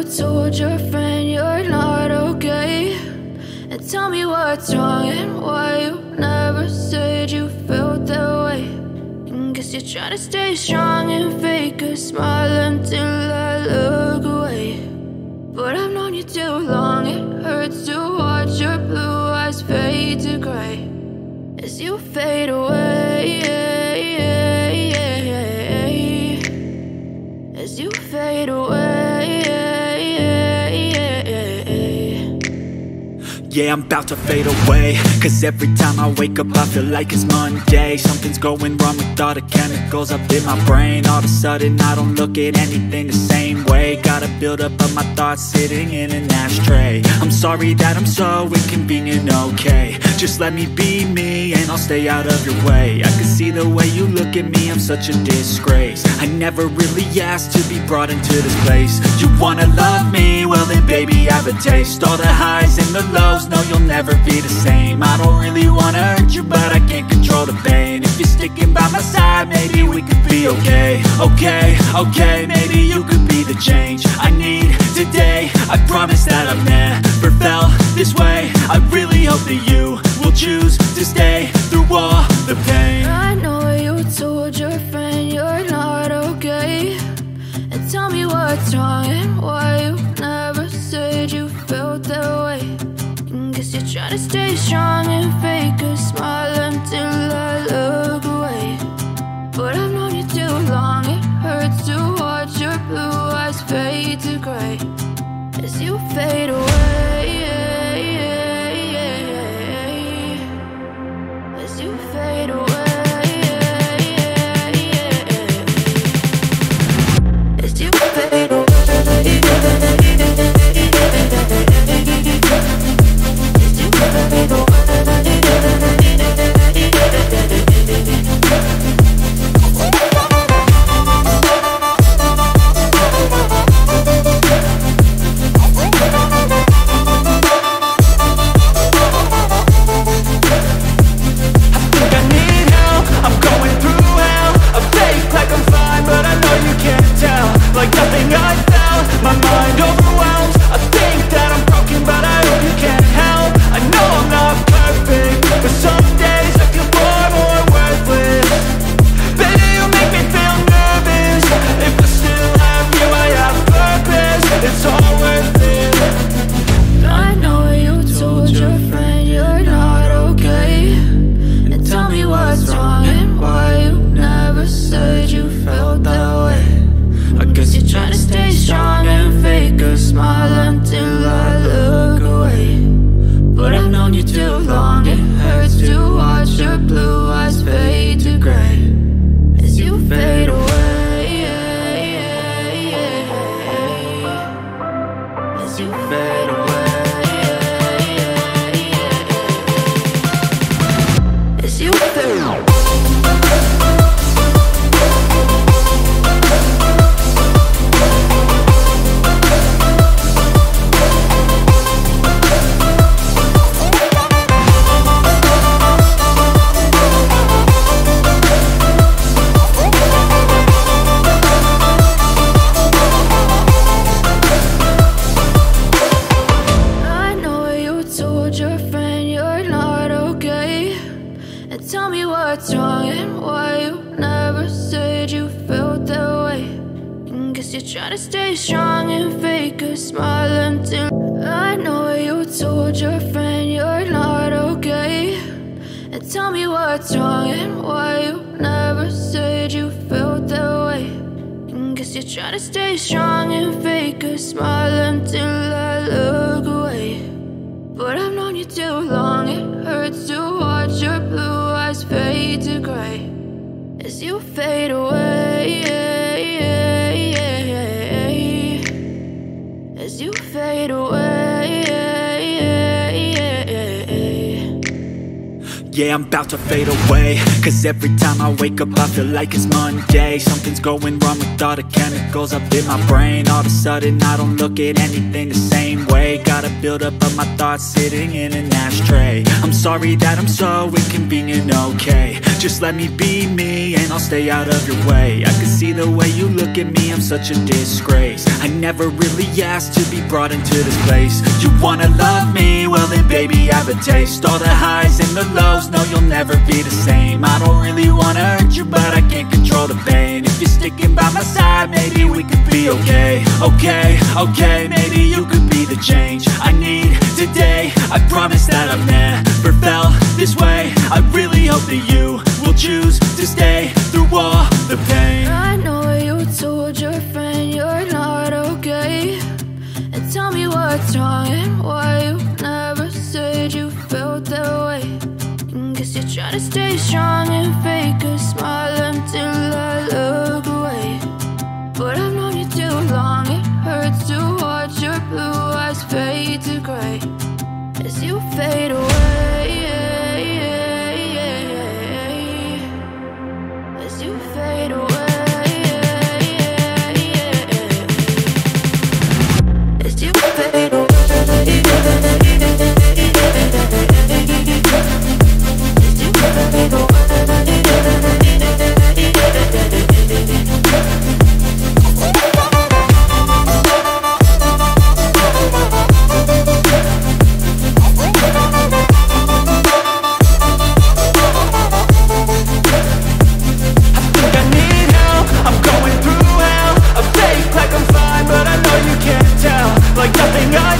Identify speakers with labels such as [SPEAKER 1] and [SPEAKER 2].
[SPEAKER 1] told your friend you're not okay, and tell me what's wrong and why you never said you felt that way. And guess you're trying to stay strong and fake a smile until I look away. But I've known you too long, it hurts to watch your blue eyes fade to gray as you fade away, as you fade away.
[SPEAKER 2] Yeah, I'm about to fade away, cause every time I wake up I feel like it's Monday. Something's going wrong with all the chemicals up in my brain. All of a sudden I don't look at anything the same way. Gotta build up of my thoughts sitting in an ashtray. I'm sorry that I'm so inconvenient, okay. Just let me be me and I'll stay out of your way. I can see the way you look at me, I'm such a disgrace. I never really asked to be brought into this place. You wanna love me? Well then baby, have a taste. All the highs and the lows, no, you'll never be the same. I don't really wanna hurt you, but I can't control the pain. If you're sticking by my side, maybe we could be okay. Okay, maybe you could be the change I need today. I promise that I've never felt this way. I really hope that you will choose to stay through all the pain.
[SPEAKER 1] I know you told your friend you're not okay, and tell me what's wrong and why you never said you felt that way. Guess you're trying to stay strong and fake a smile until I look away. But I've known you too long, it hurts to watch your blue eyes fade to gray as you fade away, as you fade away, as you fade away.
[SPEAKER 2] Yeah, I'm about to fade away, cause every time I wake up I feel like it's Monday. Something's going wrong with all the chemicals up in my brain. All of a sudden I don't look at anything the same way. Gotta build up of my thoughts sitting in an ashtray. I'm sorry that I'm so inconvenient, okay. Just let me be me and I'll stay out of your way. I can see the way you look at me, I'm such a disgrace. I never really asked to be brought into this place. You wanna love me? Well then baby, have a taste. All the highs and the lows, no, you'll never be the same. I don't really wanna hurt you, but I can't control the pain. If you're sticking by my side, maybe we could be okay. Okay, okay, maybe you could be the change I need today. I promise that I've never felt this way. I really hope that you will choose to stay through all the pain.
[SPEAKER 1] I know you told your friend you're not okay, and tell me what's wrong and why you never said you felt that way. Guess you're trying to stay strong and fake a smile until I look away. But I've known you too long, it hurts to watch your blue eyes fade to gray as you fade away. As you fade away. As you fade away.
[SPEAKER 2] Like nothing I